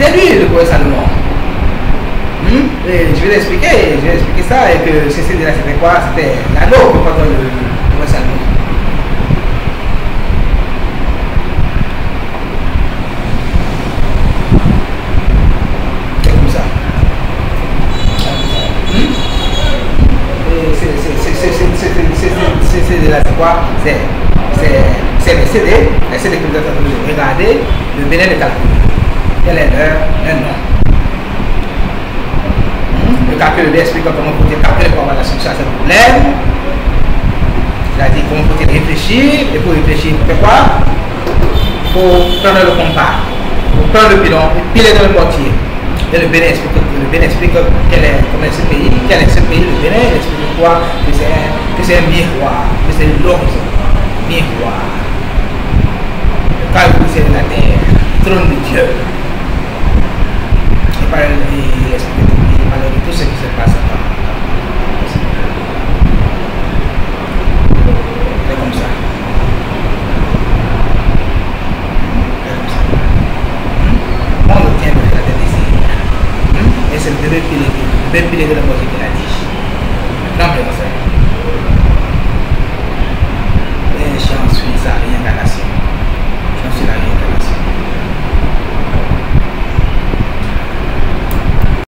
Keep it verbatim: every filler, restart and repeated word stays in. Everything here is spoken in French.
C'était lui le prophète Salomon. Hmm? Et je vais l'expliquer, je vais expliquer ça et que C C D là c'était quoi? C'était l'anneau que porte le, le prophète Salomon. C'est comme ça. Hmm? Et C C D là c'est quoi? C'est c'est le C D, le C D que vous êtes en train de regarder, le Bénin de calcul. Quel est l'heure? Un nom. Le calcul explique comment vous pouvez calculer pour avoir la solution à ce problème. C'est-à-dire comment vous pouvez réfléchir. Et pour réfléchir, vous faites quoi? Il faut prendre le compas, il faut prendre le pilon et piler dans le mortier. Et le Bénin explique, le Bénin explique quel est, comment est ce pays, quel est ce pays, le Bénin explique quoi? Que c'est un miroir, que c'est l'ordre, miroir. Le calcul c'est de la terre, trône de Dieu. Il parle de tout ce qui se passe là. C'est comme ça. C'est comme ça. Hmm? On obtient de la désir. Hmm? Et c'est le bébé pilé, le bébé pilé de la moitié qui l'a dit. Non, mais